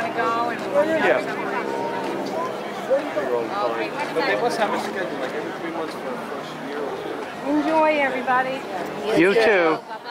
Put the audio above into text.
want to go and we want to Yeah. go somewhere. Okay. But they must have a schedule like every 3 months for the first year or two. Enjoy, everybody. You too.